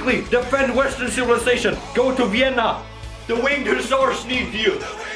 Quickly, defend Western civilization. Go to Vienna. The winged hussars need you.